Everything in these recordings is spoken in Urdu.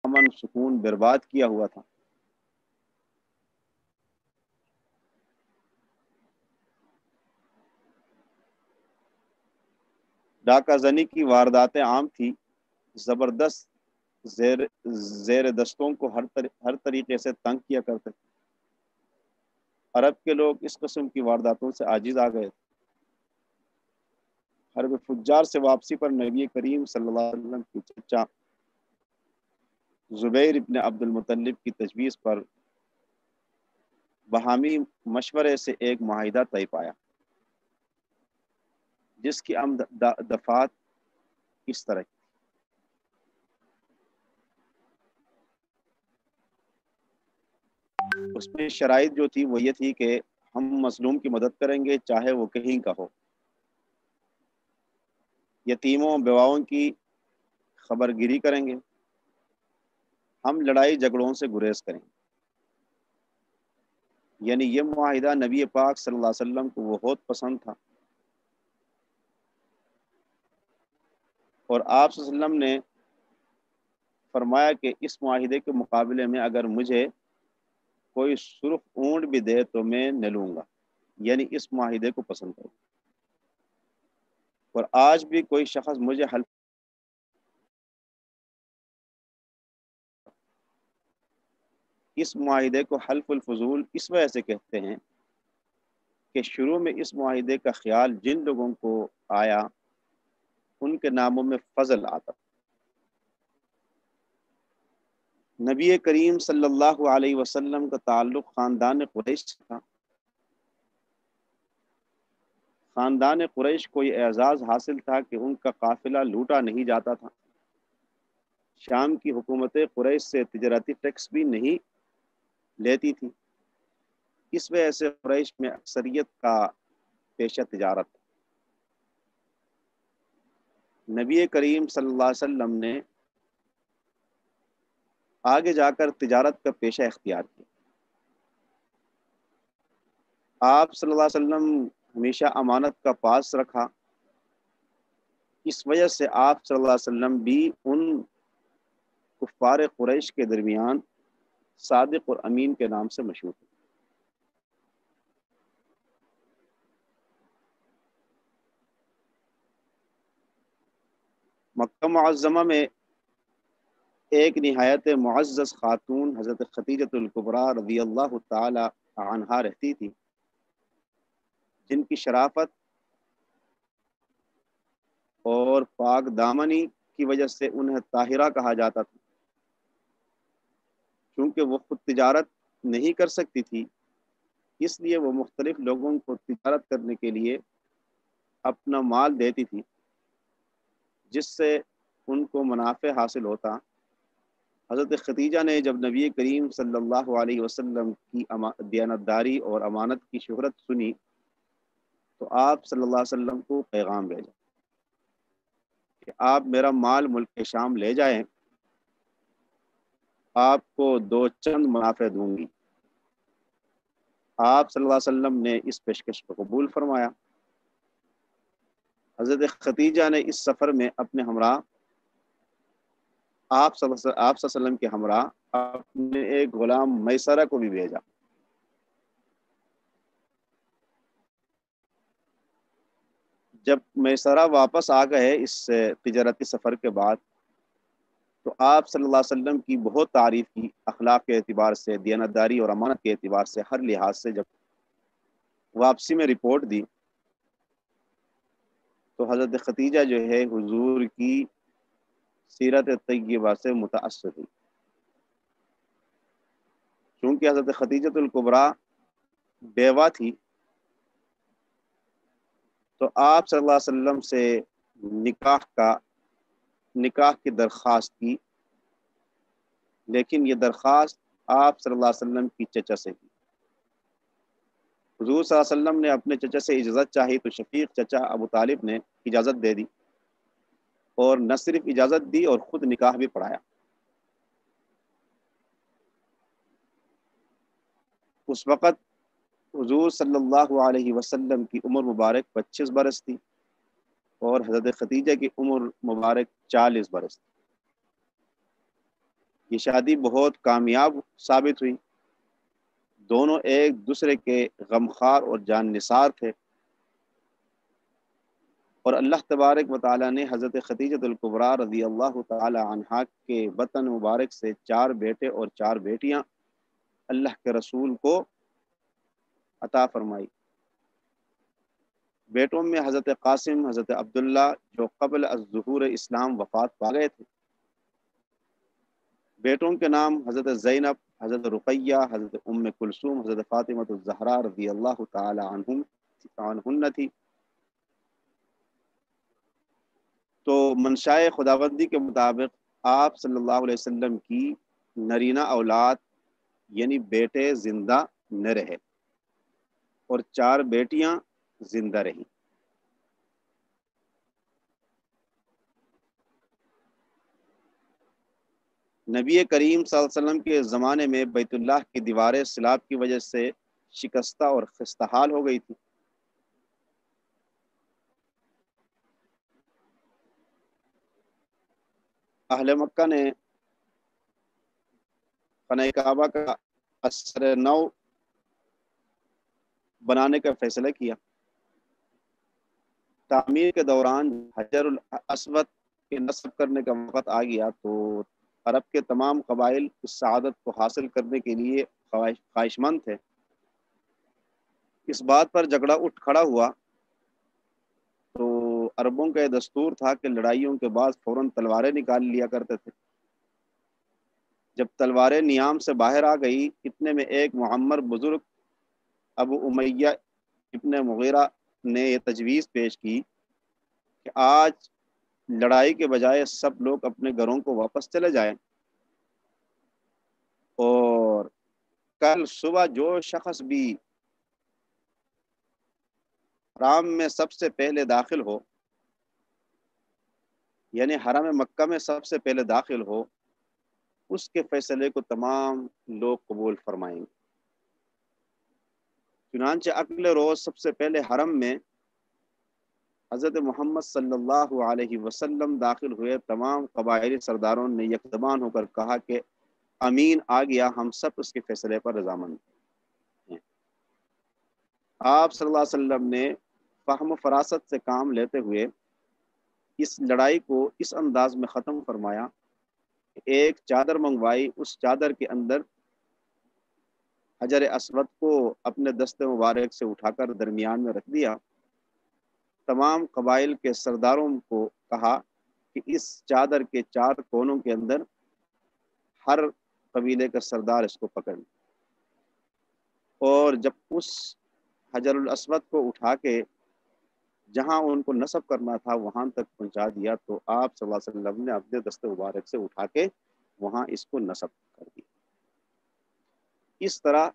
امن سکون برباد کیا ہوا تھا۔ ڈاکہ زنی کی وارداتیں عام تھی، زبردست زیر دستوں کو ہر طریقے سے تنگ کیا کرتے تھے۔ عرب کے لوگ اس قسم کی وارداتوں سے عاجز آ گئے تھے۔ حرب فجار سے واپسی پر نبی کریم صلی اللہ علیہ وسلم کی چچا زبیر ابن عبد المطلب کی تجویز پر باہمی مشورے سے ایک معاہدہ طے پایا، جس کی دفعات اس طرح کی۔ اس میں شرائط جو تھی وہ یہ تھی کہ ہم مظلوم کی مدد کریں گے چاہے وہ کہیں کا ہو، یتیموں بیواؤں کی خبر گیری کریں گے، ہم لڑائی جھگڑوں سے گریز کریں گے۔ یعنی یہ معاہدہ نبی پاک صلی اللہ علیہ وسلم کو وہ بہت پسند تھا، اور آپ صلی اللہ علیہ وسلم نے فرمایا کہ اس معاہدے کے مقابلے میں اگر مجھے کوئی سرخ اونٹ بھی دے تو میں نہ لوں گا، یعنی اس معاہدے کو پسند کروں۔ اور آج بھی کوئی شخص مجھے حلف اس معاہدے کو حلف الفضول اس وجہ سے کہتے ہیں کہ شروع میں اس معاہدے کا خیال جن لوگوں کو آیا ان کے ناموں میں فضل آتا۔ نبی کریم صلی اللہ علیہ وسلم کا تعلق خاندان قریش سے تھا۔ خاندان قریش کو یہ اعزاز حاصل تھا کہ ان کا قافلہ لوٹا نہیں جاتا تھا۔ شام کی حکومت قریش سے تجارتی ٹیکس بھی نہیں لیتی تھی، اس وجہ سے قریش میں اکثریت کا پیشہ تجارت۔ نبی کریم صلی اللہ علیہ وسلم نے آگے جا کر تجارت کا پیشہ اختیار کیا۔ آپ صلی اللہ علیہ وسلم ہمیشہ امانت کا پاس رکھا، اس وجہ سے آپ صلی اللہ علیہ وسلم بھی ان کفار قریش کے درمیان صادق اور امین کے نام سے مشہور ہیں۔ مکہ معظمہ میں ایک نہایت معزز خاتون حضرت خدیجہ الکبریٰ رضی اللہ تعالی عنہا رہتی تھی، جن کی شرافت اور پاک دامنی کی وجہ سے انہیں طاہرہ کہا جاتا تھا۔ چونکہ وہ خود تجارت نہیں کر سکتی تھی، اس لیے وہ مختلف لوگوں کو تجارت کرنے کے لیے اپنا مال دیتی تھی، جس سے ان کو منافع حاصل ہوتا۔ حضرت خدیجہ نے جب نبی کریم صلی اللہ علیہ وسلم کی دیانتداری اور امانت کی شہرت سنی تو آپ صلی اللہ علیہ وسلم کو پیغام بھیجا کہ آپ میرا مال ملک شام لے جائیں، آپ کو 2 چند منافع دوں گی۔ آپ صلی اللہ علیہ وسلم نے اس پیشکش کو قبول فرمایا۔ حضرت خدیجہ نے اس سفر میں اپنے ہمراہ آپ صلی اللہ علیہ وسلم کے ہمراہ اپنے ایک غلام میسرہ کو بھی بھیجا۔ جب میسرہ واپس آ گئے اس تجارتی سفر کے بعد تو آپ صلی اللہ علیہ وسلم کی بہت تعریف کی، اخلاق کے اعتبار سے، دیانتداری اور امانت کے اعتبار سے، ہر لحاظ سے۔ جب واپسی میں رپورٹ دی تو حضرت خدیجہ جو ہے حضور کی سیرت طیبہ سے متاثر ہوئی۔ چونکہ حضرت خدیجہ الکبریٰ بیوہ تھی تو آپ صلی اللہ علیہ وسلم سے نکاح کی درخواست کی، لیکن یہ درخواست آپ صلی اللہ علیہ وسلم کی چچا سے کی۔ حضور صلی اللہ علیہ وسلم نے اپنے چچا سے اجازت چاہی تو شفیق چچا ابو طالب نے اجازت دے دی، اور نہ صرف اجازت دی اور خود نکاح بھی پڑھایا۔ اس وقت حضور صلی اللہ علیہ وسلم کی عمر مبارک 25 برس تھی اور حضرت خدیجہ کی عمر مبارک 40 برس تھی۔ یہ شادی بہت کامیاب ثابت ہوئی، دونوں ایک دوسرے کے غمخوار اور جان نثار تھے، اور اللہ تبارک و تعالیٰ نے حضرت خدیجہ الکبریٰ رضی اللہ تعالی عنہا کے بطن مبارک سے 4 بیٹے اور 4 بیٹیاں اللہ کے رسول کو عطا فرمائی۔ بیٹوں میں حضرت قاسم، حضرت عبداللہ جو قبل الظہور اسلام وفات پا گئے تھے، بیٹوں کے نام حضرت زینب، حضرت رقیہ، حضرت ام کلثوم، حضرت فاطمہ الزہرا رضی اللہ تعالی عنہن تھی۔ تو منشائے خداوندی کے مطابق آپ صلی اللہ علیہ وسلم کی نرینہ اولاد یعنی بیٹے زندہ نہ رہے اور 4 بیٹیاں زندہ رہیں۔ نبی کریم صلی اللہ علیہ وسلم کے زمانے میں بیت اللہ کی دیواریں سیلاب کی وجہ سے شکستہ اور خستحال ہو گئی تھی۔ اہل مکہ نے خانہ کعبہ کا اثر نو بنانے کا فیصلہ کیا۔ تعمیر کے دوران حجر الاسود کے نصب کرنے کا وقت آ گیا تو عرب کے تمام قبائل اس سعادت کو حاصل کرنے کے لیے خواہشمند تھے۔ اس بات پر جھگڑا اٹھ کھڑا ہوا تو عربوں کا یہ دستور تھا کہ لڑائیوں کے بعد فوراً تلواریں نکال لیا کرتے تھے۔ جب تلواریں نیام سے باہر آ گئی، اتنے میں ایک معمر بزرگ ابو امیہ ابن مغیرہ نے یہ تجویز پیش کی کہ آج لڑائی کے بجائے سب لوگ اپنے گھروں کو واپس چلے جائیں، اور کل صبح جو شخص بھی حرام میں سب سے پہلے داخل ہو، یعنی حرم مکہ میں سب سے پہلے داخل ہو، اس کے فیصلے کو تمام لوگ قبول فرمائیں گے۔ چنانچہ اگلے روز سب سے پہلے حرم میں حضرت محمد صلی اللہ علیہ وسلم داخل ہوئے۔ تمام قبائلی سرداروں نے یکزبان ہو کر کہا کہ امین آ گیا، ہم سب اس کے فیصلے پر رضامند ہیں۔ آپ صلی اللہ علیہ وسلم نے فہم و فراست سے کام لیتے ہوئے اس لڑائی کو اس انداز میں ختم فرمایا کہ ایک چادر منگوائی، اس چادر کے اندر حجر اسود کو اپنے دست مبارک سے اٹھا کر درمیان میں رکھ دیا۔ تمام قبائل کے سرداروں کو کہا کہ اس چادر کے 4 کونوں کے اندر ہر قبیلے کا سردار اس کو پکڑ، اور جب اس حجر الاسود کو اٹھا کے جہاں ان کو نصب کرنا تھا وہاں تک پہنچا دیا تو آپ صلی اللہ علیہ وسلم نے اپنے دست مبارک سے اٹھا کے وہاں اس کو نصب کر دیا۔ اس طرح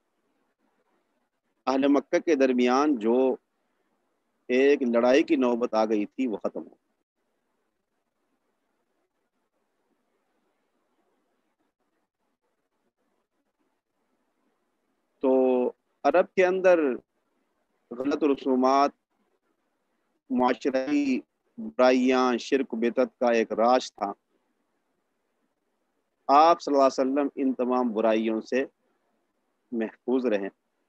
اہل مکہ کے درمیان جو ایک لڑائی کی نوبت آ گئی تھی وہ ختم ہو۔ تو عرب کے اندر غلط رسومات، معاشرتی برائیاں، شرک و بدعت کا ایک راج تھا۔ آپ صلی اللہ علیہ وسلم ان تمام برائیوں سے محفوظ رہے۔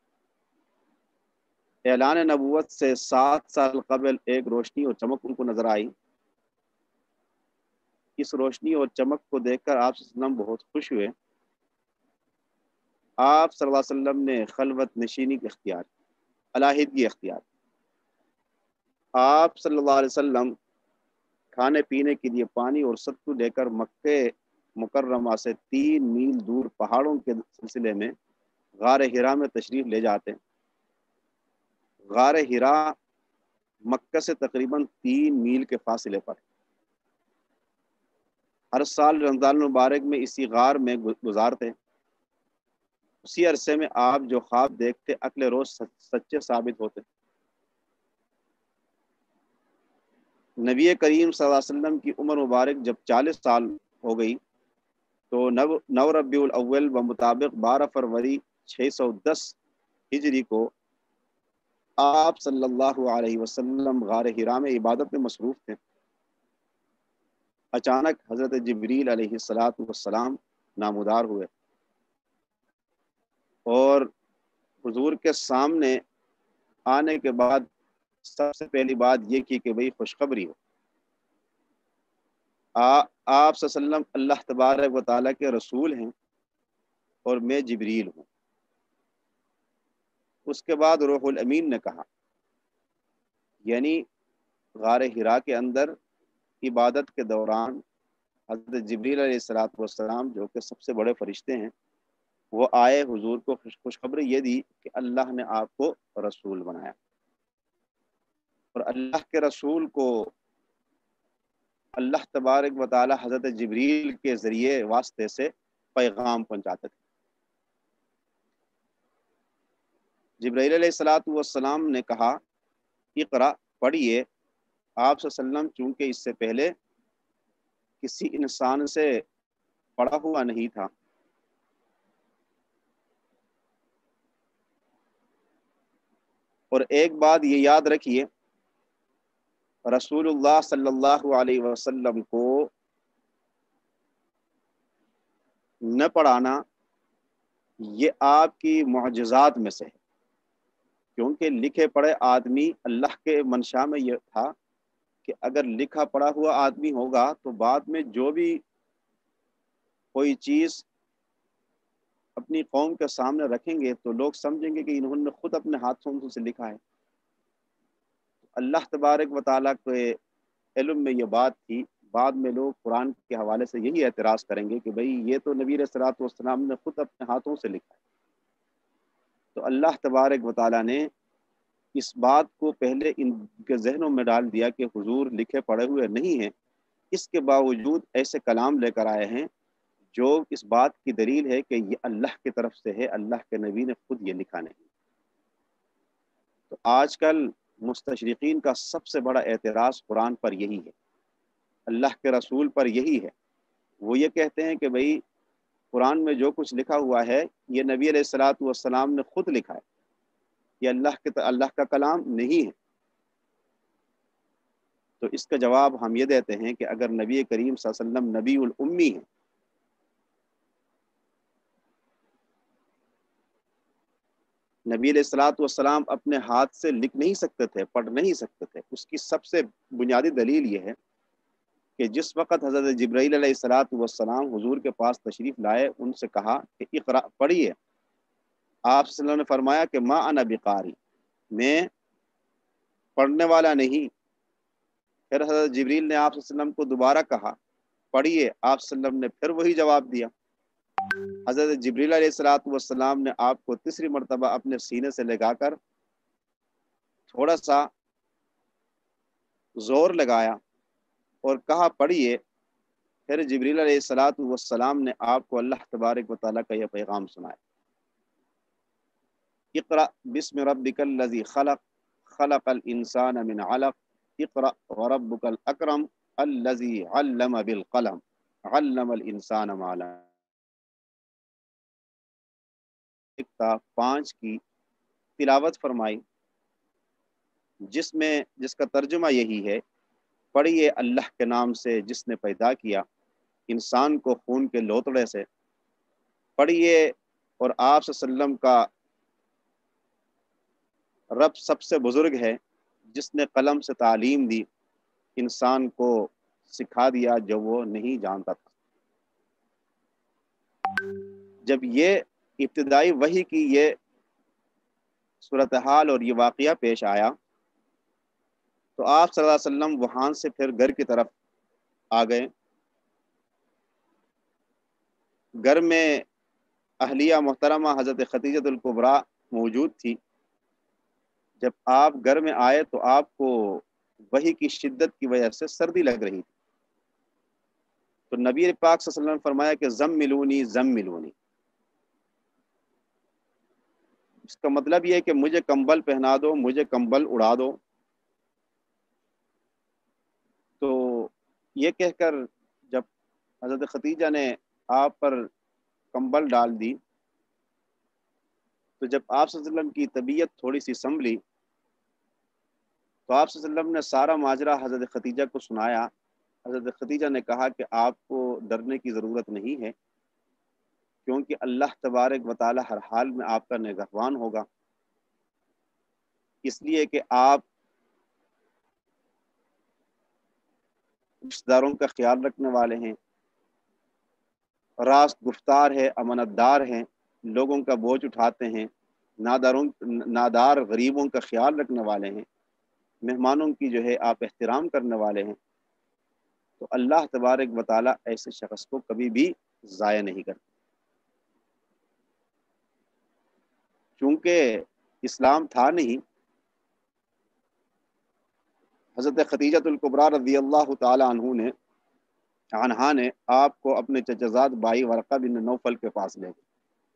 اعلان نبوت سے 7 سال قبل ایک روشنی اور چمک ان کو نظر آئی۔ اس روشنی اور چمک کو دیکھ کر آپ صلی اللہ علیہ وسلم بہت خوش ہوئے۔ آپ صلی اللہ علیہ وسلم نے خلوت نشینی اختیار، علیحدگی اختیار۔ آپ صلی اللہ علیہ وسلم کھانے پینے کے لیے پانی اور ستو لے کر مکہ مکرمہ سے 3 میل دور پہاڑوں کے سلسلے میں غار حرا میں تشریف لے جاتے ہیں۔ غار حرا مکہ سے تقریباً 3 میل کے فاصلے پر۔ ہر سال رمضان المبارک میں اسی غار میں گزارتے۔ اسی عرصے میں آپ جو خواب دیکھتے اگلے روز سچے ثابت ہوتے۔ نبی کریم صلی اللہ علیہ وسلم کی عمر مبارک جب 40 سال ہو گئی تو 9 ربیع الاول بمطابق 12 فروری 610 ہجری کو آپ صلی اللہ علیہ وسلم غار حرا میں عبادت میں مصروف تھے۔ اچانک حضرت جبریل علیہ السلام نامودار ہوئے اور حضور کے سامنے آنے کے بعد سب سے پہلی بات یہ کی کہ بھئی خوشخبری ہو، آپ صلی اللہ علیہ وسلم اللہ تبارک و تعالیٰ کے رسول ہیں اور میں جبریل ہوں۔ اس کے بعد روح الامین نے کہا، یعنی غار حرا کے اندر عبادت کے دوران حضرت جبریل علیہ السلام جو کہ سب سے بڑے فرشتے ہیں، وہ آئے، حضور کو خوشخبری یہ دی کہ اللہ نے آپ کو رسول بنایا، اور اللہ کے رسول کو اللہ تبارک و تعالی حضرت جبریل کے ذریعے واسطے سے پیغام پہنچاتے تھے۔ جبرائیل علیہ السلام نے کہا اقرا، پڑھیے۔ آپ صلی اللہ علیہ وسلم چونکہ اس سے پہلے کسی انسان سے پڑھا ہوا نہیں تھا، اور ایک بات یہ یاد رکھیے، رسول اللہ صلی اللہ علیہ وسلم کو نہ پڑھانا یہ آپ کی معجزات میں سے ہے، کیونکہ لکھے پڑھے آدمی، اللہ کے منشا میں یہ تھا کہ اگر لکھا پڑھا ہوا آدمی ہوگا تو بعد میں جو بھی کوئی چیز اپنی قوم کے سامنے رکھیں گے تو لوگ سمجھیں گے کہ انہوں نے خود اپنے ہاتھوں سے لکھا ہے۔ اللہ تبارک و تعالیٰ کے علم میں یہ بات تھی، بعد میں لوگ قرآن کے حوالے سے یہی اعتراض کریں گے کہ بھئی یہ تو نبی علیہ السلام نے خود اپنے ہاتھوں سے لکھا ہے۔ تو اللہ تبارک و تعالیٰ نے اس بات کو پہلے ان کے ذہنوں میں ڈال دیا کہ حضور لکھے پڑھے ہوئے نہیں ہیں، اس کے باوجود ایسے کلام لے کر آئے ہیں جو اس بات کی دلیل ہے کہ یہ اللہ کی طرف سے ہے، اللہ کے نبی نے خود یہ لکھا نہیں۔ تو آج کل مستشرقین کا سب سے بڑا اعتراض قرآن پر یہی ہے، اللہ کے رسول پر یہی ہے۔ وہ یہ کہتے ہیں کہ بھئی قرآن میں جو کچھ لکھا ہوا ہے یہ نبی علیہ السلام نے خود لکھا ہے، یہ اللہ کا کلام نہیں ہے۔ تو اس کا جواب ہم یہ دیتے ہیں کہ اگر نبی کریم صلی اللہ علیہ وسلم نبی الامی ہیں، نبی علیہ السلام اپنے ہاتھ سے لکھ نہیں سکتے تھے، پڑھ نہیں سکتے تھے، اس کی سب سے بنیادی دلیل یہ ہے کہ جس وقت حضرت جبرائیل علیہ السلام حضور کے پاس تشریف لائے، ان سے کہا کہ اقرا، پڑھیے۔ آپ صلی اللہ علیہ وسلم نے فرمایا کہ ما انا بقاری، میں پڑھنے والا نہیں۔ پھر حضرت جبریل نے آپ صلی اللہ علیہ وسلم کو دوبارہ کہا پڑھیے، آپ صلی اللہ علیہ وسلم نے پھر وہی جواب دیا۔ حضرت جبریل علیہ السلام نے آپ کو تیسری مرتبہ اپنے سینے سے لگا کر تھوڑا سا زور لگایا اور کہا پڑھیے۔ پھر جبریل علیہ السلام نے آپ کو اللہ تبارک و تعالیٰ کا یہ پیغام سنایا، اقرأ بسم ربک الذی خلق، خلق الانسان من علق، اقرأ وربک الاکرم الذی علم بالقلم، علم الانسان ما لم یعلم۔ 5 کی تلاوت فرمائی، جس کا ترجمہ یہی ہے، پڑھیے اللہ کے نام سے جس نے پیدا کیا انسان کو خون کے لوتڑے سے، پڑھیے۔ اور آپ صلی اللہ علیہ وسلم کا رب سب سے بزرگ ہے جس نے قلم سے تعلیم دی، انسان کو سکھا دیا جو وہ نہیں جانتا تھا۔ جب یہ ابتدائی وحی کی یہ صورتحال اور یہ واقعہ پیش آیا تو آپ صلی اللہ علیہ وسلم وہاں سے پھر گھر کی طرف آ گئے۔ گھر میں اہلیہ محترمہ حضرت خدیجہ الکبریٰ موجود تھی۔ جب آپ گھر میں آئے تو آپ کو وحی کی شدت کی وجہ سے سردی لگ رہی تھی، تو نبی پاک صلی اللہ علیہ وسلم نے فرمایا کہ زملونی زملونی، اس کا مطلب یہ ہے کہ مجھے کمبل پہنا دو، مجھے کمبل اڑا دو۔ تو یہ کہہ کر جب حضرت خدیجہ نے آپ پر کمبل ڈال دی تو جب آپ صلی اللہ علیہ وسلم کی طبیعت تھوڑی سی سنبھلی تو آپ صلی اللہ علیہ وسلم نے سارا ماجرا حضرت خدیجہ کو سنایا۔ حضرت خدیجہ نے کہا کہ آپ کو ڈرنے کی ضرورت نہیں ہے، کیونکہ اللہ تبارک و تعالی ہر حال میں آپ کا نگہبان ہوگا، اس لیے کہ آپ رشتہ داروں کا خیال رکھنے والے ہیں، راست گفتار ہے، امانت دار ہیں، لوگوں کا بوجھ اٹھاتے ہیں، نادار غریبوں کا خیال رکھنے والے ہیں، مہمانوں کی جو ہے آپ احترام کرنے والے ہیں، تو اللہ تبارک و تعالی ایسے شخص کو کبھی بھی ضائع نہیں کرتے۔ چونکہ اسلام تھا نہیں، حضرت خدیجۃ الکبریٰ رضی اللہ تعالی عنہا نے آپ کو اپنے چچزاد بھائی ورقہ بن نوفل کے پاس لے گئے۔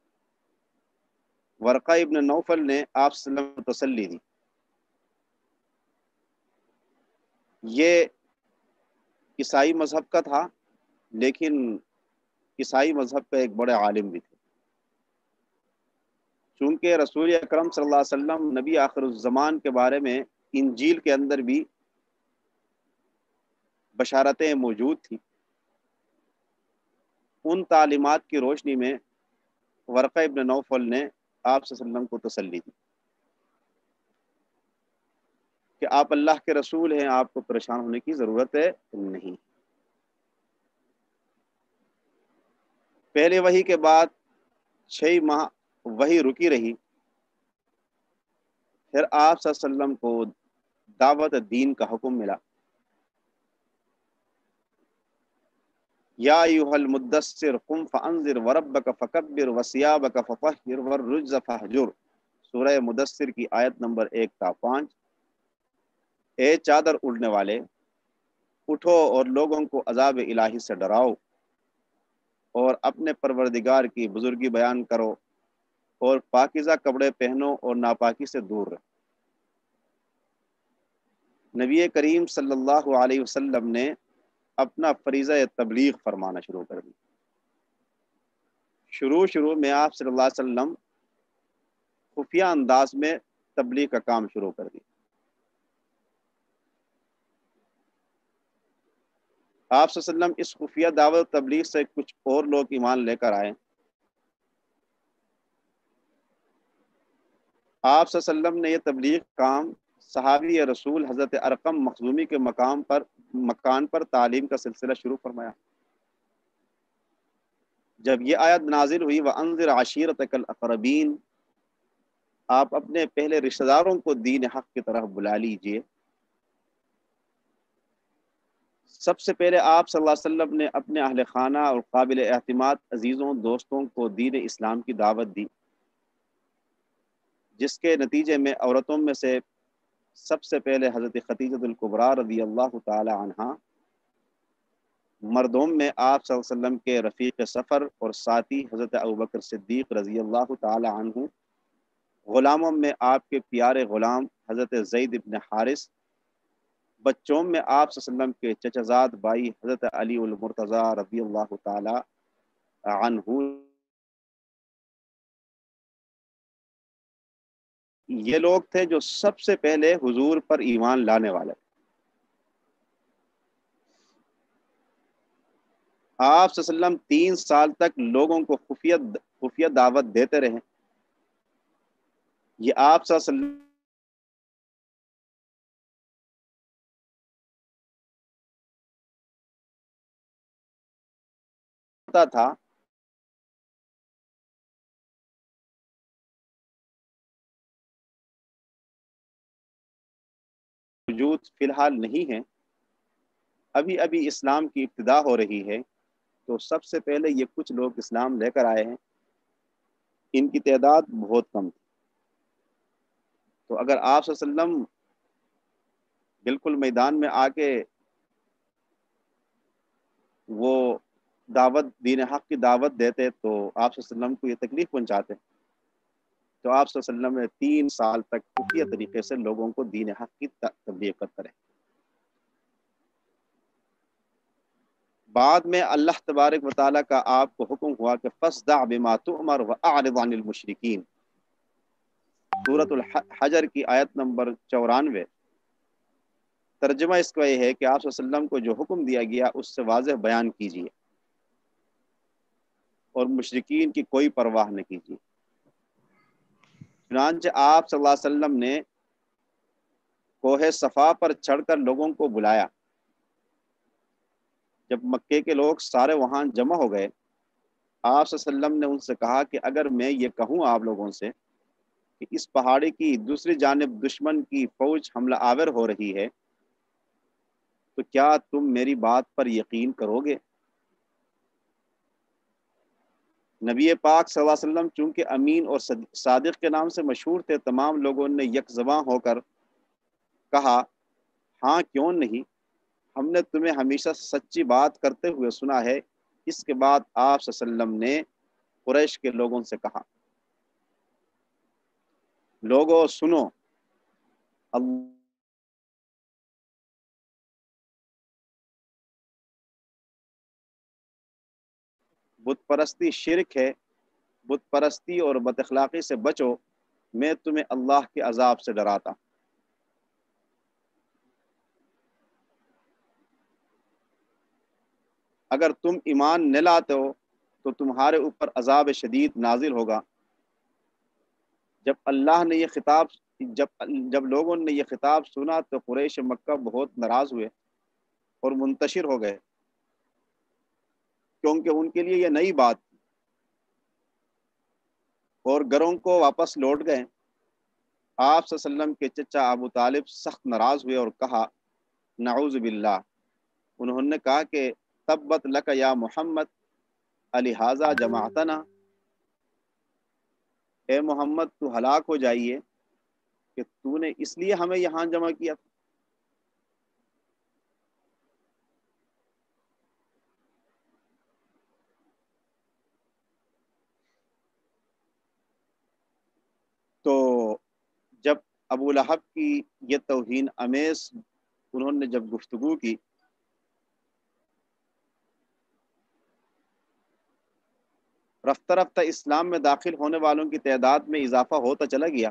ورقہ ابن نوفل نے آپ صلی اللہ علیہ وسلم کو تسلی دی۔ یہ عیسائی مذہب کا تھا، لیکن عیسائی مذہب کا ایک بڑے عالم بھی تھے۔ چونکہ رسول اکرم صلی اللہ علیہ وسلم نبی آخر الزمان کے بارے میں انجیل کے اندر بھی بشارتیں موجود تھیں، ان تعلیمات کی روشنی میں ورقہ ابن نوفل نے آپ صلی اللہ علیہ وسلم کو تسلی دی کہ آپ اللہ کے رسول ہیں، آپ کو پریشان ہونے کی ضرورت ہے نہیں۔ پہلے وحی کے بعد 6 ماہ وحی رکی رہی، پھر آپ صلی اللہ علیہ وسلم کو دعوت دین کا حکم ملا، یا ایھا المدثر قم فانذر وربک فکبر وثیابک فطہر والرجز فہجر، سورہ مدثر کی آیت نمبر 1 تا 5۔ اے چادر اڑنے والے، اٹھو اور لوگوں کو عذاب الہی سے ڈراؤ، اور اپنے پروردگار کی بزرگی بیان کرو، اور پاکیزہ کپڑے پہنو اور ناپاکی سے دور رہو۔ نبی کریم صلی اللہ علیہ وسلم نے اپنا فریضہ تبلیغ فرمانا شروع کر دی۔ شروع میں آپ صلی اللہ علیہ وسلم خفیہ انداز میں تبلیغ کا کام شروع کر دی۔ آپ صلی اللہ علیہ وسلم اس خفیہ دعوت تبلیغ سے کچھ اور لوگ ایمان لے کر آئے۔ آپ صلی اللہ علیہ وسلم نے یہ تبلیغ کام صحابی رسول حضرت ارقم مخزومی کے مکان پر تعلیم کا سلسلہ شروع فرمایا۔ جب یہ آیت نازل ہوئی وَأَنذِرْ عَشِيرَتَكَ الْأَقْرَبِينَ، آپ اپنے پہلے رشتہ داروں کو دین حق کی طرف بلا لیجئے، سب سے پہلے آپ صلی اللہ علیہ وسلم نے اپنے اہل خانہ اور قابل اعتماد عزیزوں دوستوں کو دین اسلام کی دعوت دی، جس کے نتیجے میں عورتوں میں سے سب سے پہلے حضرت خدیجۃ الکبریٰ رضی اللہ تعالی عنہا، مردوں میں آپ صلی اللہ علیہ وسلم کے رفیق سفر اور ساتھی حضرت ابوبکر صدیق رضی اللہ تعالی عنہ، غلاموں میں آپ کے پیارے غلام حضرت زید بن حارث، بچوں میں آپ صلی اللہ علیہ وسلم کے چچزاد بھائی حضرت علی المرتضیٰ رضی اللہ تعالی عنہ، یہ لوگ تھے جو سب سے پہلے حضور پر ایمان لانے والے۔ آپ صلی اللہ علیہ وسلم 3 سال تک لوگوں کو خفیہ دعوت دیتے رہے۔ یہ آپ صلی اللہ علیہ وسلم تھا وجود فی الحال نہیں ہے، ابھی اسلام کی ابتدا ہو رہی ہے، تو سب سے پہلے یہ کچھ لوگ اسلام لے کر آئے ہیں، ان کی تعداد بہت کم تھی۔ تو اگر آپ صلی اللہ علیہ وسلم بالکل میدان میں آ کے وہ دین حق کی دعوت دیتے تو آپ صلی اللہ علیہ وسلم کو یہ تکلیف پہنچاتے، تو آپ صلی اللہ علیہ وسلم نے 3 سال تک خفیہ طریقے سے لوگوں کو دین حق کی تبلیغ کرتے رہے۔ بعد میں اللہ تبارک و تعالیٰ کا آپ کو حکم ہوا کہ فَاصْدَعْ بِمَا تُؤْمَرُ وَأَعْرِضْ عَنِ الْمُشْرِكِينَ، سورۃ الحجر کی آیت نمبر 94۔ ترجمہ اس کا یہ ہے کہ آپ صلی اللہ علیہ وسلم کو جو حکم دیا گیا اس سے واضح بیان کیجیے۔ اور مشرکین کی کوئی پرواہ نہ کیجیے۔ چنانچہ آپ صلی اللہ علیہ وسلم نے کوہ صفا پر چڑھ کر لوگوں کو بلایا۔ جب مکے کے لوگ سارے وہاں جمع ہو گئے، آپ صلی اللہ علیہ وسلم نے ان سے کہا کہ اگر میں یہ کہوں آپ لوگوں سے کہ اس پہاڑی کی دوسری جانب دشمن کی فوج حملہ آور ہو رہی ہے، تو کیا تم میری بات پر یقین کرو گے؟ نبی پاک صلی اللہ علیہ وسلم چونکہ امین اور صادق کے نام سے مشہور تھے، تمام لوگوں نے یک زباں ہو کر کہا، ہاں کیوں نہیں، ہم نے تمہیں ہمیشہ سچی بات کرتے ہوئے سنا ہے۔ اس کے بعد آپ صلی اللہ علیہ وسلم نے قریش کے لوگوں سے کہا، لوگوں سنو، اللہ بت پرستی شرک ہے، بت پرستی اور بد اخلاقی سے بچو، میں تمہیں اللہ کے عذاب سے ڈراتا ہوں۔ اگر تم ایمان نہ لاتے ہو تو تمہارے اوپر عذاب شدید نازل ہوگا۔ جب اللہ نے یہ خطاب جب لوگوں نے یہ خطاب سنا تو قریش مکہ بہت ناراض ہوئے اور منتشر ہو گئے، کیونکہ ان کے لیے یہ نئی بات تھی، اور گھروں کو واپس لوٹ گئے۔ آپ صلی اللہ علیہ وسلم کے چچا ابو طالب سخت ناراض ہوئے اور کہا، نعوذ باللہ، انہوں نے کہا کہ تبت لک یا محمد الہذا جماعتنا، اے محمد تو ہلاک ہو جائیے کہ تو نے اس لیے ہمیں یہاں جمع کیا تھا۔ تو جب ابو لہب کی یہ توہین امیز انہوں نے جب گفتگو کی، رفتہ رفتہ اسلام میں داخل ہونے والوں کی تعداد میں اضافہ ہوتا چلا گیا،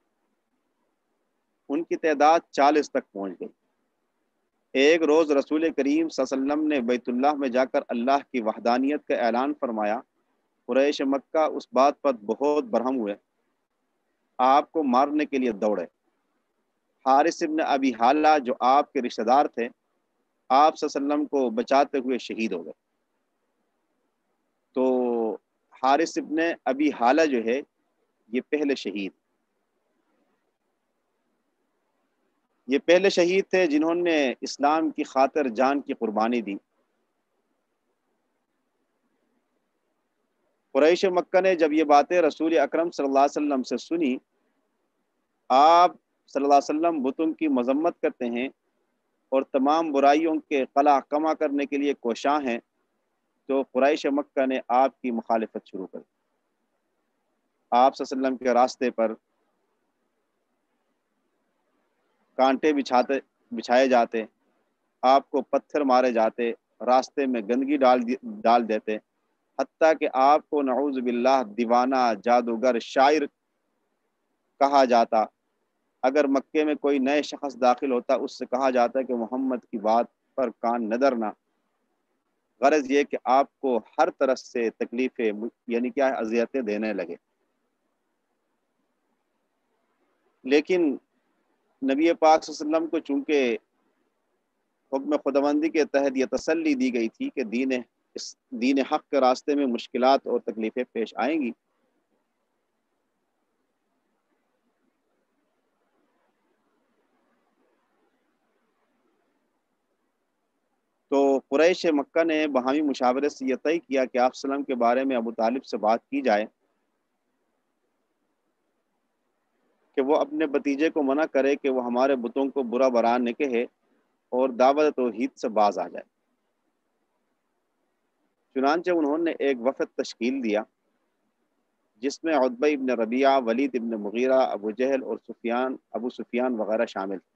ان کی تعداد 40 تک پہنچ گئی۔ ایک روز رسول کریم صلی اللہ علیہ وسلم نے بیت اللہ میں جا کر اللہ کی وحدانیت کا اعلان فرمایا۔ قریش مکہ اس بات پر بہت برہم ہوئے، آپ کو مارنے کے لیے دوڑے۔ حارث ابن ابی حالہ جو آپ کے رشتہ دار تھے، آپ صلی اللہ علیہ وسلم کو بچاتے ہوئے شہید ہو گئے۔ تو حارث ابن ابی حالہ جو ہے یہ پہلے شہید تھے جنہوں نے اسلام کی خاطر جان کی قربانی دی۔ قریش مکہ نے جب یہ باتیں رسول اکرم صلی اللہ علیہ وسلم سے سنی، آپ صلی اللہ علیہ وسلم بتوں کی مذمت کرتے ہیں اور تمام برائیوں کے قلع کما کرنے کے لیے کوشاں ہیں، تو قریش مکہ نے آپ کی مخالفت شروع کر دی۔ آپ صلی اللہ علیہ وسلم کے راستے پر کانٹے بچھائے جاتے، آپ کو پتھر مارے جاتے، راستے میں گندگی ڈال دیتے، حتیٰ کہ آپ کو نعوذ باللہ دیوانہ، جادوگر، شاعر کہا جاتا۔ اگر مکے میں کوئی نئے شخص داخل ہوتا، اس سے کہا جاتا کہ محمد کی بات پر کان نہ دھرنا۔ غرض یہ کہ آپ کو ہر طرح سے تکلیفیں یعنی کیا ہے اذیتیں دینے لگے۔ لیکن نبی پاک صلی اللہ علیہ وسلم کو چونکہ حکم خداوندی کے تحت یہ تسلی دی گئی تھی کہ دین حق کے راستے میں مشکلات اور تکلیفیں پیش آئیں گی، تو قریش مکہ نے باہمی مشاورت سے یہ طے کیا کہ آپ صلی اللہ علیہ وسلم کے بارے میں ابو طالب سے بات کی جائے کہ وہ اپنے بھتیجے کو منع کرے کہ وہ ہمارے بتوں کو برا برا نہ کہے اور دعوت توحید سے باز آ جائے۔ چنانچہ انہوں نے ایک وفد تشکیل دیا جس میں عتبہ ابن ربیعہ، ولید ابن مغیرہ، ابو جہل اور ابو سفیان وغیرہ شامل تھے۔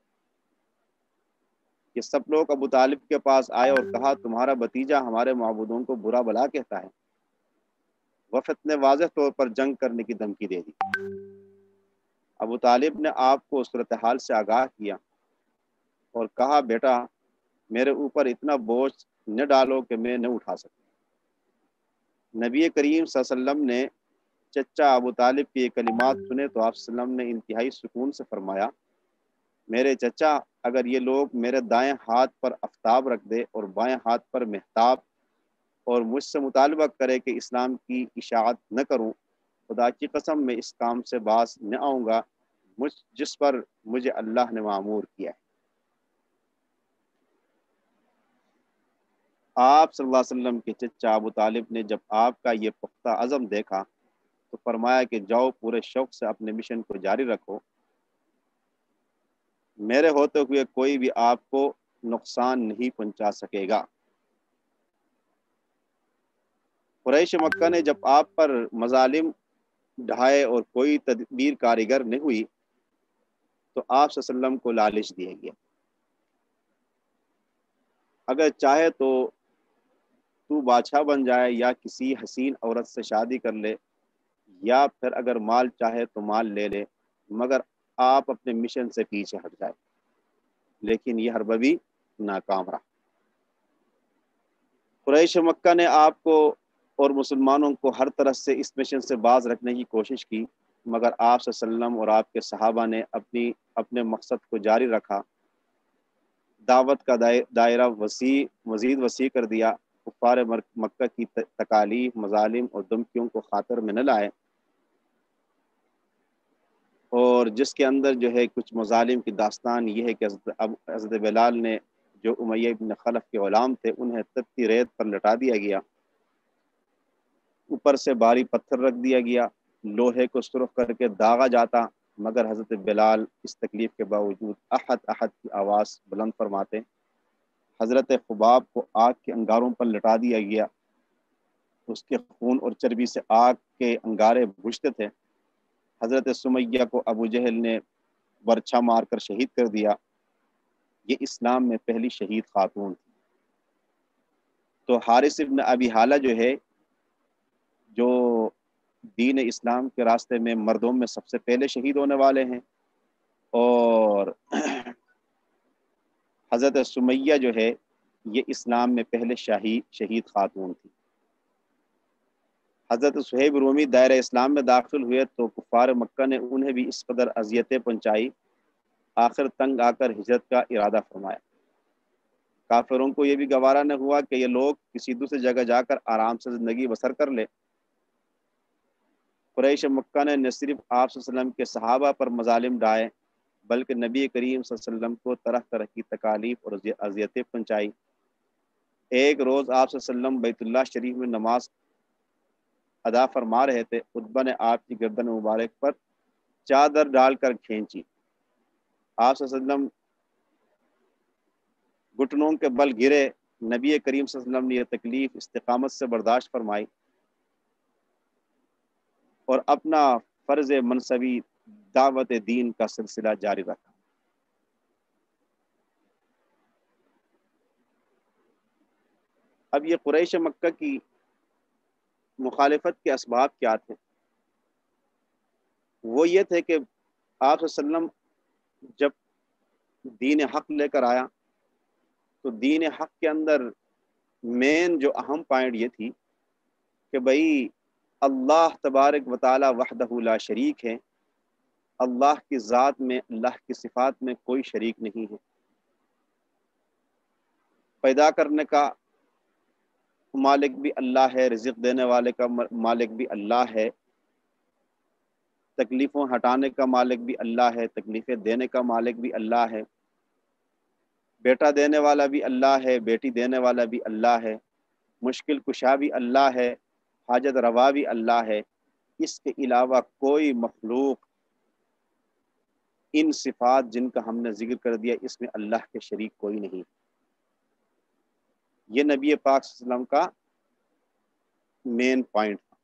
یہ سب لوگ ابو طالب کے پاس آئے اور کہا، تمہارا بھتیجا ہمارے معبودوں کو برا بلا کہتا ہے۔ وفد نے واضح طور پر جنگ کرنے کی دھمکی دے دی۔ ابو طالب نے آپ کو صورتحال سے آگاہ کیا اور کہا، بیٹا میرے اوپر اتنا بوجھ نہ ڈالو کہ میں نہ اٹھا سکوں۔ نبی کریم صلی اللہ علیہ وسلم نے چچا ابو طالب کے یہ کلمات سنے تو آپ صلی اللہ علیہ وسلم نے انتہائی سکون سے فرمایا، میرے چچا، اگر یہ لوگ میرے دائیں ہاتھ پر آفتاب رکھ دے اور بائیں ہاتھ پر مہتاب اور مجھ سے مطالبہ کرے کہ اسلام کی اشاعت نہ کروں، خدا کی قسم میں اس کام سے باز نہ آؤں گا جس پر مجھے اللہ نے معمور کیا ہے۔ آپ صلی اللہ علیہ وسلم کے چچا ابو طالب نے جب آپ کا یہ پختہ عزم دیکھا تو فرمایا کہ جاؤ، پورے شوق سے اپنے مشن کو جاری رکھو، میرے ہوتے ہوئے کوئی بھی آپ کو نقصان نہیں پہنچا سکے گا۔ قریش مکہ نے جب آپ پر مظالم ڈھائے اور کوئی تدبیر کاریگر نہیں ہوئی تو آپ صلی اللہ علیہ وسلم کو لالچ دیا گیا، اگر چاہے تو بادشاہ بن جائے یا کسی حسین عورت سے شادی کر لے، یا پھر اگر مال چاہے تو مال لے لے، مگر آپ اپنے مشن سے پیچھے ہٹ جائے۔ لیکن یہ حربہ بھی ناکام رہا۔ قریش مکہ نے آپ کو اور مسلمانوں کو ہر طرح سے اس مشن سے باز رکھنے کی کوشش کی، مگر آپ صلی اللہ علیہ وسلم اور آپ کے صحابہ نے اپنے مقصد کو جاری رکھا، دعوت کا دائرہ مزید وسیع کر دیا، کفار مکہ کی تکالیف، مظالم اور دھمکیوں کو خاطر میں نہ لائے، اور جس کے اندر جو ہے کچھ مظالم کی داستان یہ ہے کہ حضرت بلال نے جو امیہ بن خلف کے غلام تھے انہیں تپتی ریت پر لٹا دیا گیا، اوپر سے بھاری پتھر رکھ دیا گیا، لوہے کو سرخ کر کے داغا جاتا، مگر حضرت بلال اس تکلیف کے باوجود احد احد کی آواز بلند فرماتے۔ حضرت خباب کو آگ کے انگاروں پر لٹا دیا گیا، اس کے خون اور چربی سے آگ کے انگارے بجھتے تھے۔ حضرت سمیہ کو ابو جہل نے برچھا مار کر شہید کر دیا، یہ اسلام میں پہلی شہید خاتون تھی۔ تو حارث ابن ابی حالہ جو ہے، جو دین اسلام کے راستے میں مردوں میں سب سے پہلے شہید ہونے والے ہیں، اور حضرت سمیہ جو ہے یہ اسلام میں پہلے شہید خاتون تھی۔ حضرت صہیب رومی دائرہ اسلام میں داخل ہوئے تو کفار مکہ نے انہیں بھی اس قدر اذیتیں پہنچائی، آخر تنگ آ کر ہجرت کا ارادہ فرمایا۔ کافروں کو یہ بھی گوارا نہ ہوا کہ یہ لوگ کسی دوسری جگہ جا کر آرام سے زندگی بسر کر لے۔ قریش مکہ نے نہ صرف آپ صلی اللہ علیہ وسلم کے صحابہ پر مظالم ڈھائے بلکہ نبی کریم صلی اللہ علیہ وسلم کو طرح طرح کی تکالیف اور اذیتیں پہنچائی۔ ایک روز آپ صلی اللہ علیہ وسلم بیت اللہ شریف میں نماز ادا فرما رہے تھے، عتبہ نے آپ کی گردن مبارک پر چادر ڈال کر کھینچی، آپ صلی اللہ علیہ وسلم گھٹنوں کے بل گرے، نبی کریم صلی اللہ علیہ وسلم نے یہ تکلیف استقامت سے برداشت فرمائی اور اپنا فرض منصبی دعوت دین کا سلسلہ جاری رکھا۔ اب یہ قریش مکہ کی مخالفت کے اسباب کیا تھے؟ وہ یہ تھے کہ آپ صلی اللہ علیہ وسلم جب دین حق لے کر آیا تو دین حق کے اندر مین جو اہم پوائنٹ یہ تھی کہ بھائی اللہ تبارک و تعالی وحدہ لا شریک ہے، اللہ کی ذات میں، اللہ کی صفات میں کوئی شریک نہیں ہے، پیدا کرنے کا مالک بھی اللہ ہے، رزق دینے والے کا مالک بھی اللہ ہے، تکلیفوں ہٹانے کا مالک بھی اللہ ہے، تکلیفیں دینے کا مالک بھی اللہ ہے، بیٹا دینے والا بھی اللہ ہے، بیٹی دینے والا بھی اللہ ہے، مشکل کشا بھی اللہ ہے، حاجت روا بھی اللہ ہے۔ اس کے علاوہ کوئی مخلوق ان صفات جن کا ہم نے ذکر کر دیا اس میں اللہ کے شریک کوئی نہیں۔ یہ نبی پاک صلی اللہ علیہ وسلم کا مین پوائنٹ تھا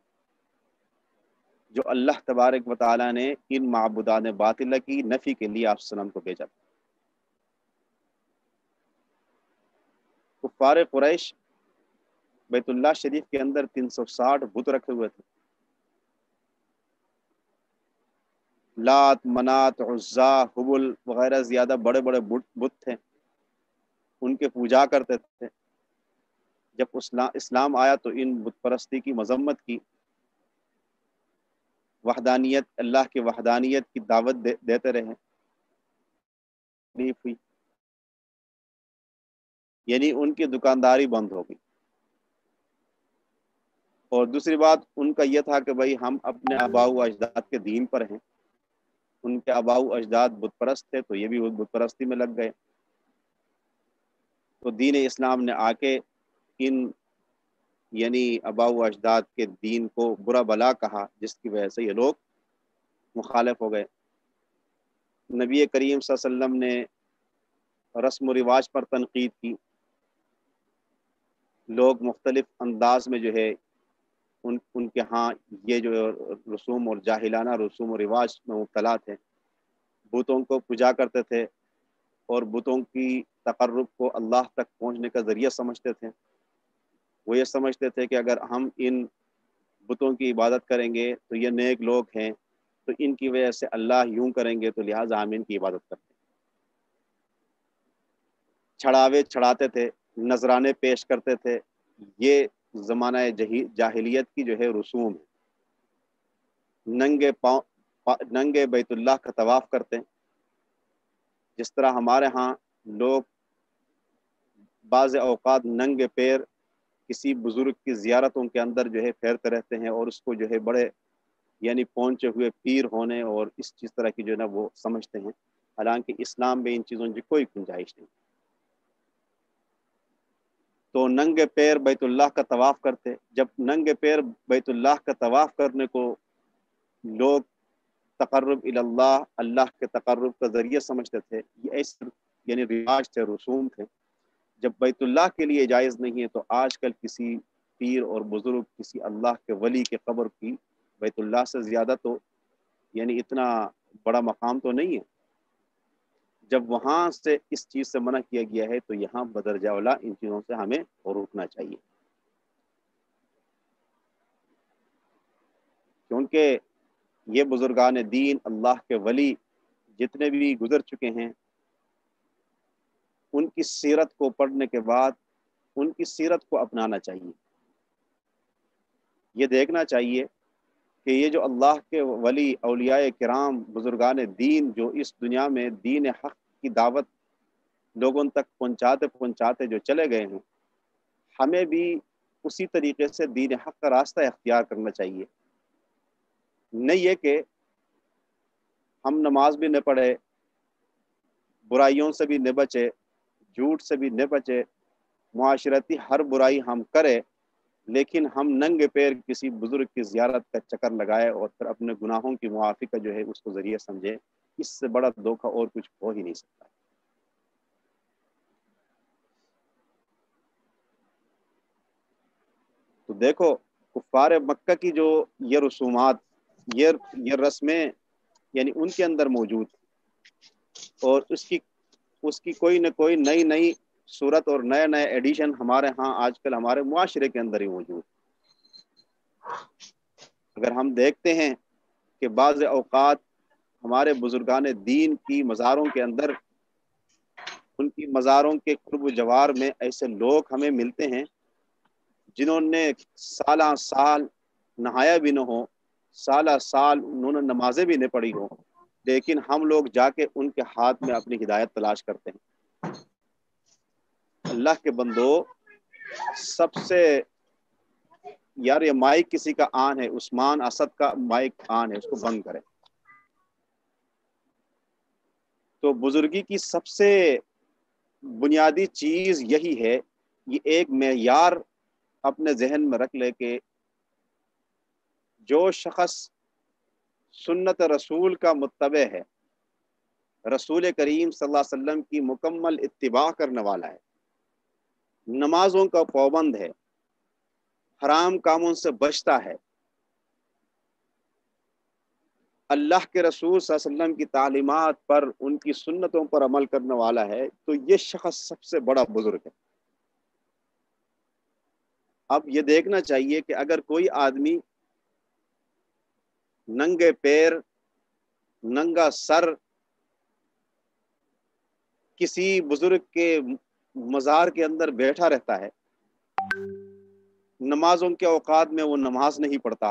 جو اللہ تبارک و تعالیٰ نے ان معبودان باطلہ کی نفی کے لیے آپ صلی اللہ علیہ وسلم کو بھیجا۔ کفار قریش بیت اللہ شریف کے اندر 360 بت رکھے ہوئے تھے، لات، منات، عزا، حبل وغیرہ زیادہ بڑے بڑے بت تھے، ان کے پوجا کرتے تھے۔ جب اسلام آیا تو ان بت پرستی کی مذمت کی، وحدانیت، اللہ کی وحدانیت کی دعوت دیتے رہے، ہوئی، یعنی ان کی دکانداری بند ہو گئی۔ اور دوسری بات ان کا یہ تھا کہ بھائی ہم اپنے آباء و اجداد کے دین پر ہیں، ان کے آباء و اجداد بت پرست تھے تو یہ بھی بت پرستی میں لگ گئے۔ تو دین اسلام نے آ کے ان یعنی آباء و اجداد کے دین کو برا بلا کہا، جس کی وجہ سے یہ لوگ مخالف ہو گئے۔ نبی کریم صلی اللہ علیہ وسلم نے رسم و رواج پر تنقید کی، لوگ مختلف انداز میں جو ہے ان کے ہاں یہ جو رسوم اور جاہلانہ رسوم و رواج میں مبتلا تھے، بتوں کو پوجا کرتے تھے اور بتوں کی تقرب کو اللہ تک پہنچنے کا ذریعہ سمجھتے تھے۔ وہ یہ سمجھتے تھے کہ اگر ہم ان بتوں کی عبادت کریں گے تو یہ نیک لوگ ہیں، تو ان کی وجہ سے اللہ یوں کریں گے، تو لہٰذا ہم ان کی عبادت کرتے ہیں۔ چھڑاوے چھڑاتے تھے، نذرانے پیش کرتے تھے، یہ زمانہ جاہلیت کی جو ہے رسوم ہے۔ ننگے بیت اللہ کا طواف کرتے ہیں، جس طرح ہمارے ہاں لوگ بعض اوقات ننگے پیر کسی بزرگ کی زیارتوں کے اندر جو ہے پھیرتے رہتے ہیں اور اس کو جو ہے بڑے یعنی پہنچے ہوئے پیر ہونے اور اس چیز طرح کی جو ہے نا وہ سمجھتے ہیں، حالانکہ اسلام میں ان چیزوں کی کوئی گنجائش نہیں۔ تو ننگے پیر بیت اللہ کا طواف کرتے، جب ننگے پیر بیت اللہ کا طواف کرنے کو لوگ تقرب اللہ، اللہ کے تقرب کا ذریعہ سمجھتے تھے، یہ ایسے یعنی رواج تھے، رسوم تھے۔ جب بیت اللہ کے لیے جائز نہیں ہے تو آج کل کسی پیر اور بزرگ، کسی اللہ کے ولی کے قبر کی بیت اللہ سے زیادہ تو یعنی اتنا بڑا مقام تو نہیں ہے۔ جب وہاں سے اس چیز سے منع کیا گیا ہے تو یہاں بدرجہ اولا ان چیزوں سے ہمیں روکنا چاہیے، کیونکہ یہ بزرگان دین، اللہ کے ولی جتنے بھی گزر چکے ہیں، ان کی سیرت کو پڑھنے کے بعد ان کی سیرت کو اپنانا چاہیے۔ یہ دیکھنا چاہیے کہ یہ جو اللہ کے ولی، اولیاء کرام، بزرگان دین جو اس دنیا میں دین حق کی دعوت لوگوں تک پہنچاتے جو چلے گئے ہیں، ہمیں بھی اسی طریقے سے دین حق کا راستہ اختیار کرنا چاہیے۔ نہیں یہ کہ ہم نماز بھی نہ پڑھے، برائیوں سے بھی نہ بچے، جھوٹ سے بھی نہ بچے، معاشرتی ہر برائی ہم کرے، لیکن ہم ننگے پیر کسی بزرگ کی زیارت کا چکر لگائے اور پھر اپنے گناہوں کی معافی کا جو ہے اس کو ذریعہ سمجھے، اس سے بڑا دھوکہ اور کچھ ہو ہی نہیں سکتا۔ تو دیکھو کفار مکہ کی جو یہ رسومات، یہ رسمیں یعنی ان کے اندر موجود، اور اس کی کوئی نہ کوئی نئی صورت اور نئے ایڈیشن ہمارے ہاں آج کل ہمارے معاشرے کے اندر ہی موجود۔ اگر ہم دیکھتے ہیں کہ بعض اوقات ہمارے بزرگان دین کی مزاروں کے اندر، ان کی مزاروں کے قرب و جوار میں ایسے لوگ ہمیں ملتے ہیں جنہوں نے سالہ سال نہایا بھی نہ ہو، سالہ سال انہوں نے نمازیں بھی نہ پڑھی ہو، لیکن ہم لوگ جا کے ان کے ہاتھ میں اپنی ہدایت تلاش کرتے ہیں۔ اللہ کے بندو، سب سے یار یہ مائک کسی کا آن ہے، عثمان اسد کا مائک آن ہے، اس کو بند کرے۔ تو بزرگی کی سب سے بنیادی چیز یہی ہے، یہ ایک معیار اپنے ذہن میں رکھ لے کہ جو شخص سنت رسول کا متبع ہے، رسول کریم صلی اللہ علیہ وسلم کی مکمل اتباع کرنے والا ہے، نمازوں کا پابند ہے، حرام کاموں سے بچتا ہے، اللہ کے رسول صلی اللہ علیہ وسلم کی تعلیمات پر، ان کی سنتوں پر عمل کرنے والا ہے، تو یہ شخص سب سے بڑا بزرگ ہے۔ اب یہ دیکھنا چاہیے کہ اگر کوئی آدمی ننگے پیر، ننگا سر کسی بزرگ کے مزار کے اندر بیٹھا رہتا ہے نمازوں کے اوقات میں وہ نماز نہیں پڑھتا،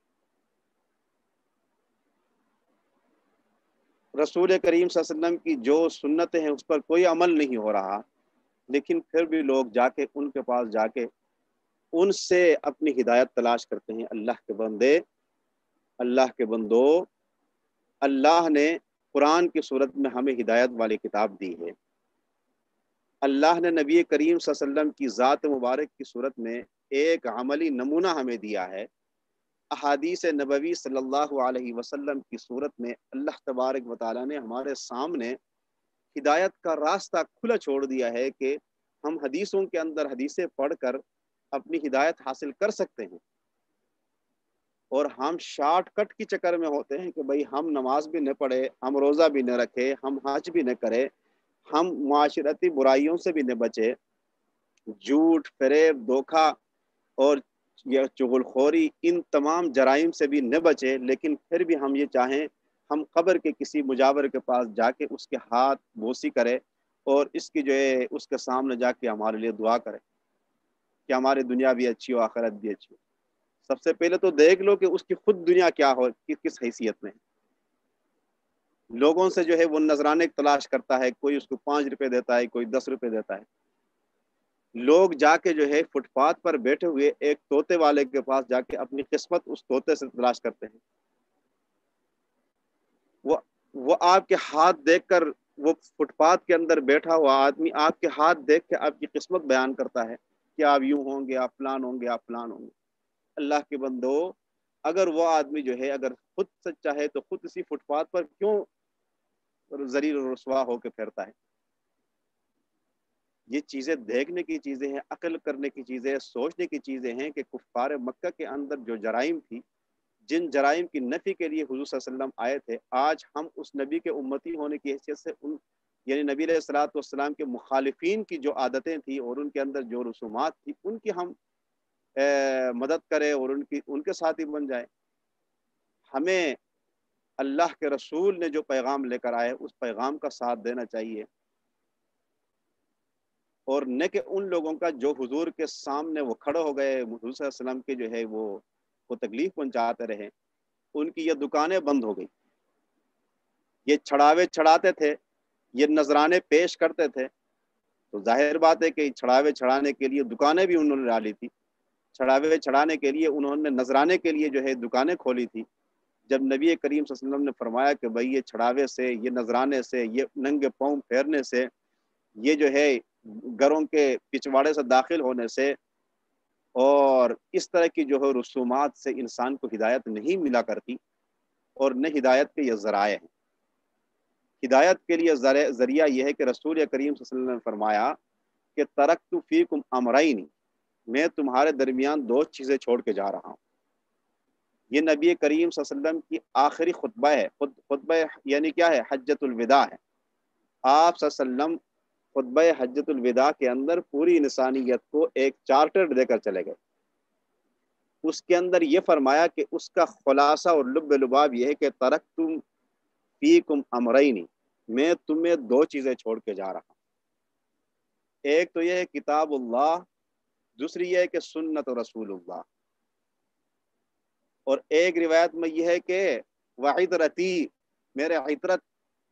رسول کریم صلی اللہ علیہ وسلم کی جو سنتیں ہیں اس پر کوئی عمل نہیں ہو رہا، لیکن پھر بھی لوگ جا کے ان کے پاس جا کے ان سے اپنی ہدایت تلاش کرتے ہیں۔ اللہ کے بندے، اللہ کے بندو، اللہ نے قرآن کی صورت میں ہمیں ہدایت والی کتاب دی ہے، اللہ نے نبی کریم صلی اللہ علیہ وسلم کی ذات مبارک کی صورت میں ایک عملی نمونہ ہمیں دیا ہے، احادیث نبوی صلی اللہ علیہ وسلم کی صورت میں اللہ تبارک و تعالیٰ نے ہمارے سامنے ہدایت کا راستہ کھلا چھوڑ دیا ہے کہ ہم حدیثوں کے اندر حدیثیں پڑھ کر اپنی ہدایت حاصل کر سکتے ہیں، اور ہم شارٹ کٹ کی چکر میں ہوتے ہیں کہ بھئی ہم نماز بھی نہ پڑھے، ہم روزہ بھی نہ رکھے، ہم حج بھی نہ کرے، ہم معاشرتی برائیوں سے بھی نہ بچے، جھوٹ، فریب، دھوکہ اور یا چغل خوری، ان تمام جرائم سے بھی نہ بچے، لیکن پھر بھی ہم یہ چاہیں ہم قبر کے کسی مجاور کے پاس جا کے اس کے ہاتھ بوسی کرے اور اس کی جو ہے اس کے سامنے جا کے ہمارے لیے دعا کرے کہ ہماری دنیا بھی اچھی ہو، آخرت بھی اچھی ہو۔ سب سے پہلے تو دیکھ لو کہ اس کی خود دنیا کیا ہو، کس حیثیت میں ہے۔ لوگوں سے جو ہے وہ نذرانے تلاش کرتا ہے، کوئی اس کو 5 روپے دیتا ہے، کوئی 10 روپے دیتا ہے۔ لوگ جا کے جو ہے فٹ پاتھ پر بیٹھے ہوئے ایک طوطے والے کے پاس جا کے اپنی قسمت اس طوطے سے تلاش کرتے ہیں۔ وہ آپ کے ہاتھ دیکھ کر، وہ فٹ پاتھ کے اندر بیٹھا ہوا آدمی آپ کے ہاتھ دیکھ کے آپ کی قسمت بیان کرتا ہے کہ آپ یوں ہوں گے، آپ فلان ہوں گے، آپ فلان ہوں گے۔ اللہ کے بندو، اگر وہ آدمی جو ہے اگر خود سچا ہے تو خود اسی فٹ پاتھ پر کیوں ذلیل و رسوا ہو کے پھرتا ہے؟ یہ چیزیں دیکھنے کی چیزیں ہیں، عقل کرنے کی چیزیں، سوچنے کی چیزیں ہیں کہ کفار مکہ کے اندر جو جرائم تھی، جن جرائم کی نفی کے لیے حضور صلی اللہ علیہ وسلم آئے تھے، آج ہم اس نبی کے امتی ہونے کی حیثیت سے ان یعنی نبی علیہ الصلوۃ والسلام کے مخالفین کی جو عادتیں تھیں اور ان کے اندر جو رسومات تھی، ان کی ہم مدد کریں اور ان کے ساتھی بن جائے۔ ہمیں اللہ کے رسول نے جو پیغام لے کر آئے اس پیغام کا ساتھ دینا چاہیے، اور نہ کہ ان لوگوں کا جو حضور کے سامنے وہ کھڑے ہو گئے، حضور صلی اللہ علیہ وسلم کے جو ہے وہ تکلیف پہنچاتے رہے، ان کی یہ دکانیں بند ہو گئی، یہ چھڑاوے چھڑاتے تھے، یہ نذرانے پیش کرتے تھے، تو ظاہر بات ہے کہ چھڑاوے چھڑانے کے لیے دکانیں بھی انہوں نے ڈالی تھی، چھڑاوے چھڑانے کے لیے انہوں نے نذرانے کے لیے جو ہے دکانیں کھولی تھی۔ جب نبی کریم صلی اللہ علیہ وسلم نے فرمایا کہ بھئی یہ چھڑاوے سے، یہ نذرانے سے، یہ ننگے پاؤں پھیرنے سے، یہ جو ہے گھروں کے پچھواڑے سے داخل ہونے سے اور اس طرح کی جو ہے رسومات سے انسان کو ہدایت نہیں ملا کرتی، اور نہ ہدایت کے یہ ذرائع ہیں۔ ہدایت کے لیے ذریعہ یہ ہے کہ رسول کریم صلی اللہ علیہ وسلم نے فرمایا کہ ترکت فیکم امرین، میں تمہارے درمیان 2 چیزیں چھوڑ کے جا رہا ہوں۔ یہ نبی کریم صلی اللہ علیہ وسلم کی آخری خطبہ ہے، خطبہ یعنی کیا ہے؟ حجۃ الوداع ہے۔ آپ صلی اللہ علیہ وسلم خطبہ حجۃ الوداع کے اندر پوری انسانیت کو ایک چارٹر دے کر چلے گئے۔ اس کے اندر یہ فرمایا کہ اس کا خلاصہ اور لب لباب یہ ہے کہ ترکتم فیکم امرین، میں تمہیں 2 چیزیں چھوڑ کے جا رہا ہوں۔ ایک تو یہ ہے کتاب اللہ، دوسری یہ ہے کہ سنت رسول اللہ، اور ایک روایت میں یہ ہے کہ وعطرتی، میرے عطرت،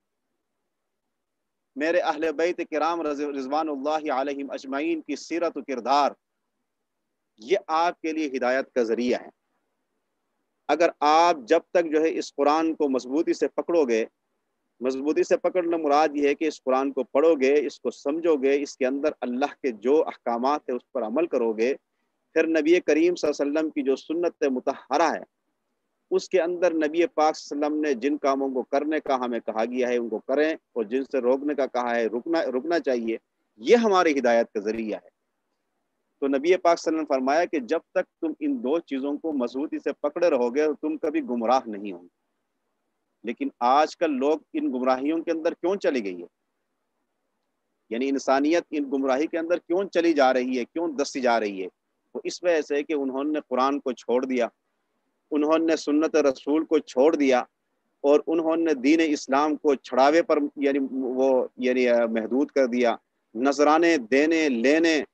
میرے اہل بیت کرام رضوان اللہ علیہم اجمعین کی سیرت و کردار، یہ آپ کے لیے ہدایت کا ذریعہ ہے۔ اگر آپ جب تک جو ہے اس قرآن کو مضبوطی سے پکڑو گے، مضبوطی سے پکڑنا مراد یہ ہے کہ اس قرآن کو پڑھو گے، اس کو سمجھو گے، اس کے اندر اللہ کے جو احکامات ہیں اس پر عمل کرو گے، پھر نبی کریم صلی اللہ علیہ وسلم کی جو سنت مطہرہ ہے اس کے اندر نبی پاک صلی اللہ علیہ وسلم نے جن کاموں کو کرنے کا ہمیں کہا گیا ہے ان کو کریں، اور جن سے روکنے کا کہا ہے رکنا چاہیے، یہ ہماری ہدایت کا ذریعہ ہے۔ تو نبی پاک صلی اللہ علیہ وسلم نے فرمایا کہ جب تک تم ان 2 چیزوں کو مضبوطی سے پکڑے رہو گے تم کبھی گمراہ نہیں ہوں گے۔ لیکن آج کل لوگ ان گمراہیوں کے اندر کیوں چلی گئی ہے؟ یعنی انسانیت ان گمراہی کے اندر کیوں چلی جا رہی ہے، کیوں دستی جا رہی ہے؟ وہ اس وجہ سے کہ انہوں نے قرآن کو چھوڑ دیا، انہوں نے سنت رسول کو چھوڑ دیا، اور انہوں نے دین اسلام کو چھڑاوے پر یعنی محدود کر دیا، نذرانے دینے لینے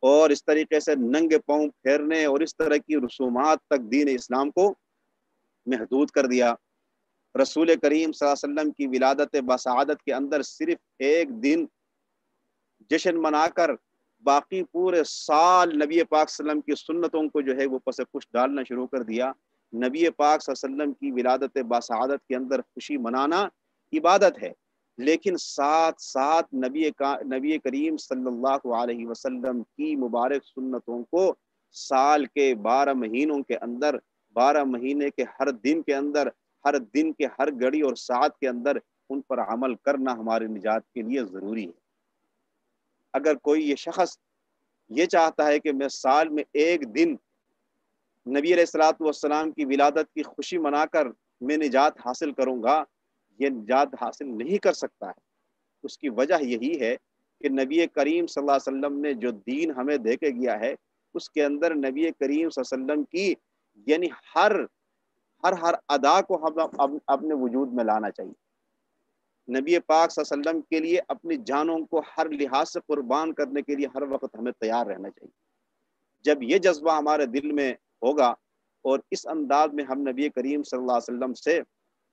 اور اس طریقے سے ننگے پاؤں پھیرنے اور اس طرح کی رسومات تک دین اسلام کو محدود کر دیا۔ رسول کریم صلی اللہ علیہ وسلم کی ولادت بسعادت کے اندر صرف ایک دن جشن منا کر باقی پورے سال نبی پاک صلی اللہ علیہ وسلم کی سنتوں کو جو ہے وہ پس پش ڈالنا شروع کر دیا۔ نبی پاک صلی اللہ علیہ وسلم کی ولادت بسعادت کے اندر خوشی منانا عبادت ہے، لیکن ساتھ ساتھ نبی کریم صلی اللہ علیہ وسلم کی مبارک سنتوں کو سال کے 12 مہینوں کے اندر، 12 مہینے کے ہر دن کے اندر، ہر دن کے ہر گھڑی اور ساعت کے اندر ان پر عمل کرنا ہماری نجات کے لیے ضروری ہے۔ اگر کوئی یہ شخص یہ چاہتا ہے کہ میں سال میں ایک دن نبی علیہ الصلوۃ والسلام کی ولادت کی خوشی منا کر میں نجات حاصل کروں گا، یہ نجات حاصل نہیں کر سکتا ہے۔ اس کی وجہ یہی ہے کہ نبی کریم صلی اللہ علیہ وسلم نے جو دین ہمیں دے کے گیا ہے، اس کے اندر نبی کریم صلی اللہ علیہ وسلم کی یعنی ہر ادا کو ہم اپنے وجود میں لانا چاہیے۔ نبی پاک صلی اللہ علیہ وسلم کے لیے اپنی جانوں کو ہر لحاظ سے قربان کرنے کے لیے ہر وقت ہمیں تیار رہنا چاہیے۔ جب یہ جذبہ ہمارے دل میں ہوگا اور اس انداز میں ہم نبی کریم صلی اللہ علیہ وسلم سے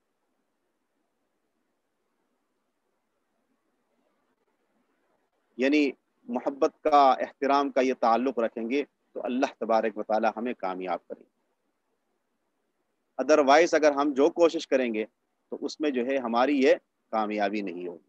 یعنی محبت کا، احترام کا یہ تعلق رکھیں گے تو اللہ تبارک و تعالی ہمیں کامیاب کریں گے۔ ادروائز اگر ہم جو کوشش کریں گے تو اس میں جو ہے ہماری یہ کامیابی نہیں ہوگی۔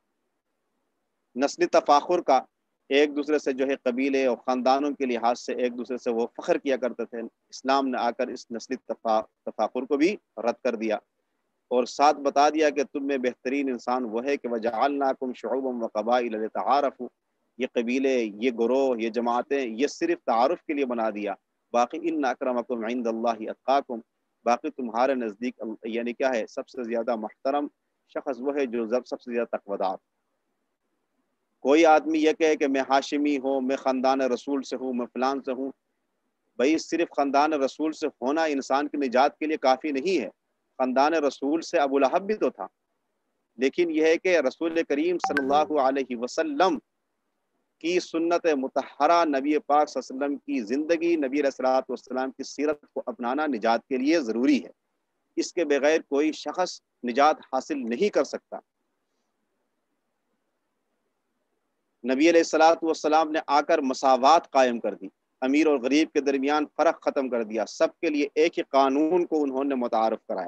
نسلی تفاخر کا، ایک دوسرے سے جو ہے قبیلے اور خاندانوں کے لحاظ سے ایک دوسرے سے وہ فخر کیا کرتے تھے، اسلام نے آ کر اس نسلی تفاخر کو بھی رد کر دیا اور ساتھ بتا دیا کہ تم میں بہترین انسان وہ ہے کہ وَجَعَلْنَاكُمْ شُعُوبًا وَقَبَائِلَ لِتَعَارَفُوا، یہ قبیلے، یہ گروہ، یہ جماعتیں یہ صرف تعارف کے لیے بنا دیا۔ باقی ان اکرمکم عند اللہ اتقاکم، باقی تمہارے نزدیک یعنی کیا ہے، سب سے زیادہ محترم شخص وہ ہے جو سب سے زیادہ تقویدار۔ کوئی آدمی یہ کہے کہ میں ہاشمی ہوں، میں خاندان رسول سے ہوں، میں فلان سے ہوں، بھائی صرف خاندان رسول سے ہونا انسان کی نجات کے لیے کافی نہیں ہے۔ خاندان رسول سے ابو لہب بھی تو تھا، لیکن یہ ہے کہ رسول کریم صلی اللہ علیہ وسلم کی سنت مطہرہ، نبی پاک صلی اللہ علیہ وسلم کی زندگی، نبی علیہ الصلوۃ والسلام کی سیرت کو اپنانا نجات کے لیے ضروری ہے۔ اس کے بغیر کوئی شخص نجات حاصل نہیں کر سکتا۔ نبی علیہ الصلوۃ والسلام نے آ کر مساوات قائم کر دی، امیر اور غریب کے درمیان فرق ختم کر دیا، سب کے لیے ایک ہی قانون کو انہوں نے متعارف کرایا،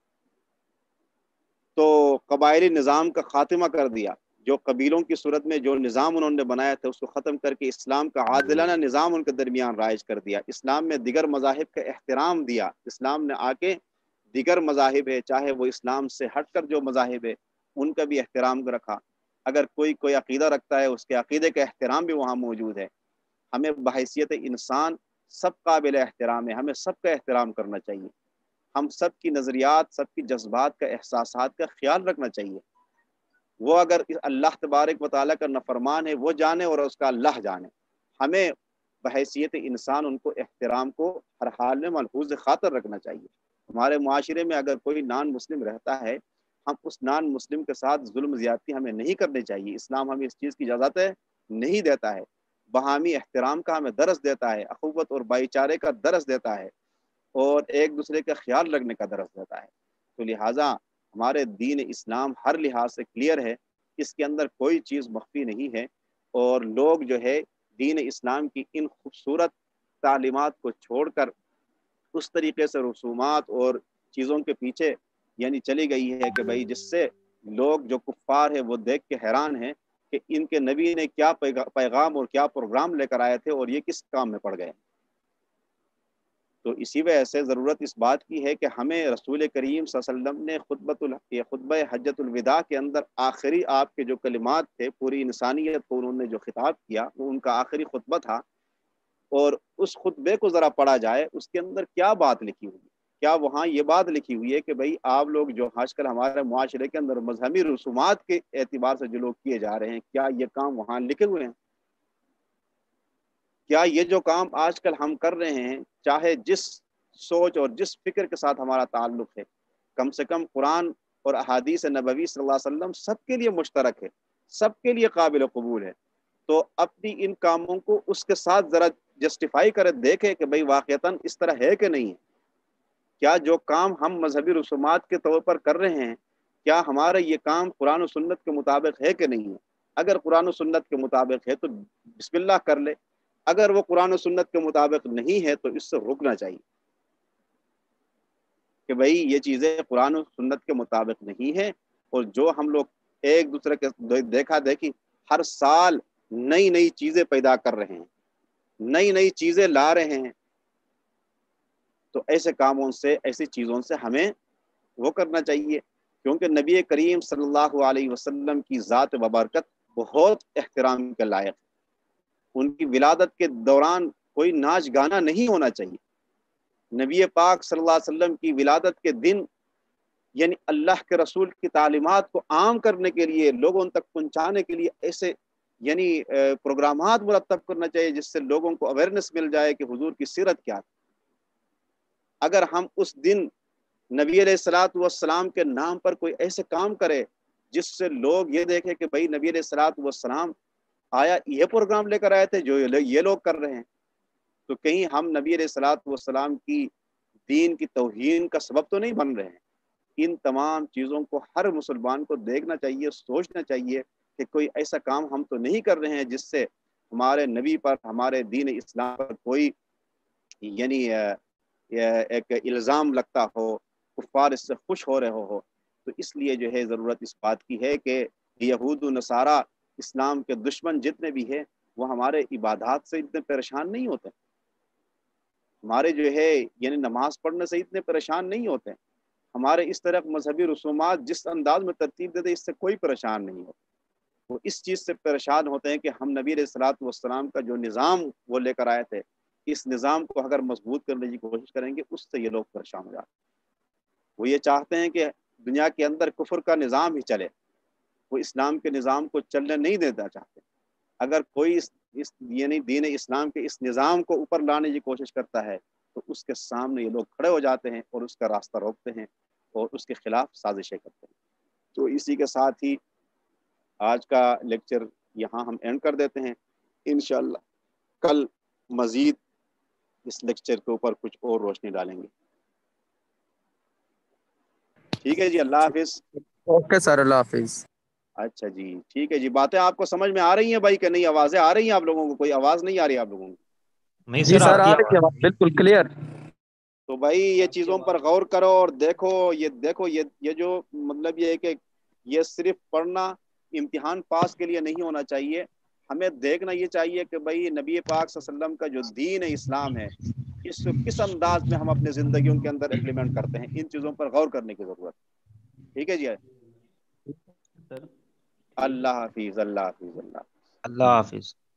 تو قبائلی نظام کا خاتمہ کر دیا۔ جو قبیلوں کی صورت میں جو نظام انہوں نے بنایا تھا اس کو ختم کر کے اسلام کا عادلانہ نظام ان کے درمیان رائج کر دیا۔ اسلام میں دیگر مذاہب کا احترام دیا۔ اسلام نے آ کے دیگر مذاہب ہے، چاہے وہ اسلام سے ہٹ کر جو مذاہب ہے ان کا بھی احترام رکھا۔ اگر کوئی عقیدہ رکھتا ہے اس کے عقیدے کا احترام بھی وہاں موجود ہے۔ ہمیں بحیثیت انسان سب قابل احترام ہے، ہمیں سب کا احترام کرنا چاہیے۔ ہم سب کی نظریات، سب کی جذبات کا، احساسات کا خیال رکھنا چاہیے۔ وہ اگر اللہ تبارک و تعالیٰ کا نافرمان ہے وہ جانے اور اس کا اللہ جانے، ہمیں بحیثیت انسان ان کو احترام کو ہر حال میں ملحوظ خاطر رکھنا چاہیے۔ ہمارے معاشرے میں اگر کوئی نان مسلم رہتا ہے، ہم اس نان مسلم کے ساتھ ظلم زیادتی ہمیں نہیں کرنی چاہیے۔ اسلام ہمیں اس چیز کی اجازت نہیں دیتا ہے، باہمی احترام کا ہمیں درس دیتا ہے، اخوت اور بھائی چارے کا درس دیتا ہے اور ایک دوسرے کا خیال رکھنے کا درس دیتا ہے۔ تو لہٰذا ہمارے دین اسلام ہر لحاظ سے کلیئر ہے، اس کے اندر کوئی چیز مخفی نہیں ہے، اور لوگ جو ہے دین اسلام کی ان خوبصورت تعلیمات کو چھوڑ کر اس طریقے سے رسومات اور چیزوں کے پیچھے یعنی چلی گئی ہے کہ بھائی جس سے لوگ جو کفار ہیں وہ دیکھ کے حیران ہیں کہ ان کے نبی نے کیا پیغام اور کیا پروگرام لے کر آئے تھے اور یہ کس کام میں پڑ گئے۔ تو اسی وجہ سے ضرورت اس بات کی ہے کہ ہمیں رسول کریم صلی اللہ علیہ وسلم نے خطبہ حجۃ الوداع کے اندر آخری آپ کے جو کلمات تھے، پوری انسانیت کو انہوں نے جو خطاب کیا وہ ان کا آخری خطبہ تھا، اور اس خطبے کو ذرا پڑھا جائے، اس کے اندر کیا بات لکھی ہوئی، کیا وہاں یہ بات لکھی ہوئی ہے کہ بھائی آپ لوگ جو آج کل ہمارے معاشرے کے اندر مذہبی رسومات کے اعتبار سے جو لوگ کیے جا رہے ہیں، کیا یہ کام وہاں لکھے ہوئے ہیں؟ کیا یہ جو کام آج کل ہم کر رہے ہیں، چاہے جس سوچ اور جس فکر کے ساتھ ہمارا تعلق ہے، کم سے کم قرآن اور احادیث نبوی صلی اللہ علیہ وسلم سب کے لیے مشترک ہے، سب کے لیے قابل قبول ہے، تو اپنی ان کاموں کو اس کے ساتھ ذرا جسٹیفائی کرے، دیکھے کہ بھئی واقعتاً اس طرح ہے کہ نہیں ہے، کیا جو کام ہم مذہبی رسومات کے طور پر کر رہے ہیں کیا ہمارا یہ کام قرآن و سنت کے مطابق ہے کہ نہیں ہے۔ اگر قرآن و سنت کے مطابق ہے تو بسم اللہ کر لے، اگر وہ قرآن و سنت کے مطابق نہیں ہے تو اس سے رکنا چاہیے کہ بھئی یہ چیزیں قرآن و سنت کے مطابق نہیں ہے۔ اور جو ہم لوگ ایک دوسرے کے دیکھا دیکھی ہر سال نئی نئی چیزیں پیدا کر رہے ہیں، نئی نئی چیزیں لا رہے ہیں، تو ایسے کاموں سے، ایسی چیزوں سے ہمیں وہ کرنا چاہیے، کیونکہ نبی کریم صلی اللہ علیہ وسلم کی ذات ببرکت بہت احترام کے لائق ہے۔ ان کی ولادت کے دوران کوئی ناچ گانا نہیں ہونا چاہیے۔ نبی پاک صلی اللہ علیہ وسلم کی ولادت کے دن یعنی اللہ کے رسول کی تعلیمات کو عام کرنے کے لیے، لوگوں تک پہنچانے کے لیے ایسے یعنی پروگرامات مرتب کرنا چاہیے جس سے لوگوں کو اویئرنیس مل جائے کہ حضور کی سیرت کیا ہے۔ اگر ہم اس دن نبی علیہ الصلوۃ والسلام کے نام پر کوئی ایسے کام کرے جس سے لوگ یہ دیکھیں کہ بھائی نبی علیہ الصلوۃ والسلام آیا یہ پروگرام لے کر آئے تھے جو یہ لوگ کر رہے ہیں، تو کہیں ہم نبی علیہ الصلوۃ والسلام کی دین کی توہین کا سبب تو نہیں بن رہے ہیں۔ ان تمام چیزوں کو ہر مسلمان کو دیکھنا چاہیے، سوچنا چاہیے کہ کوئی ایسا کام ہم تو نہیں کر رہے ہیں جس سے ہمارے نبی پر، ہمارے دین اسلام پر کوئی یعنی ایک الزام لگتا ہو، کفار اس سے خوش ہو رہے ہو۔ تو اس لیے جو ہے ضرورت اس بات کی ہے کہ یہود و نصارہ اسلام کے دشمن جتنے بھی ہیں وہ ہمارے عبادات سے اتنے پریشان نہیں ہوتے، ہمارے جو ہے یعنی نماز پڑھنے سے اتنے پریشان نہیں ہوتے، ہمارے اس طرح مذہبی رسومات جس انداز میں ترتیب دیتے اس سے کوئی پریشان نہیں ہوتا۔ وہ اس چیز سے پریشان ہوتے ہیں کہ ہم نبی علیہ الصلوۃ والسلام کا جو نظام وہ لے کر آئے تھے، اس نظام کو اگر مضبوط کرنے کی کوشش کریں گے اس سے یہ لوگ پریشان ہو جاتے ہیں۔ وہ یہ چاہتے ہیں کہ دنیا کے اندر کفر کا نظام ہی چلے، وہ اسلام کے نظام کو چلنے نہیں دینا چاہتے۔ اگر کوئی اس یعنی دین اسلام کے اس نظام کو اوپر لانے کی کوشش کرتا ہے تو اس کے سامنے یہ لوگ کھڑے ہو جاتے ہیں اور اس کا راستہ روکتے ہیں اور اس کے خلاف سازشیں کرتے ہیں۔ تو اسی کے ساتھ ہی آج کا لیکچر یہاں ہم اینڈ کر دیتے ہیں، انشاءاللہ کل مزید اس لیکچر کے اوپر کچھ اور روشنی ڈالیں گے۔ ٹھیک ہے جی، اللہ حافظ۔ اوکے سر، اللہ حافظ۔ اچھا جی ٹھیک ہے جی، باتیں آپ کو سمجھ میں آ رہی ہیں بھائی کہ نہیں؟ آوازیں آ رہی ہیں آپ لوگوں کو؟ کوئی آواز نہیں آ رہی آپ لوگوں کو؟ نہیں جی سر، آپ آ کی رہی ہے، بالکل کلیئر۔ تو بھائی یہ چیزوں پر غور کرو اور دیکھو، یہ جو مطلب یہ ہے کہ یہ صرف پڑھنا امتحان پاس کے لیے نہیں ہونا چاہیے، ہمیں دیکھنا یہ چاہیے کہ بھائی نبی پاک صلی اللہ علیہ وسلم کا جو دین ہے اسلام ہے اس کو کس انداز میں ہم اپنے زندگیوں کے اندر امپلیمنٹ کرتے ہیں، ان چیزوں پر غور کرنے کی ضرورت ہے۔ ٹھیک ہے جی، سر، اللہ حافظ، اللہ حافظ، اللہ اللہ حافظ۔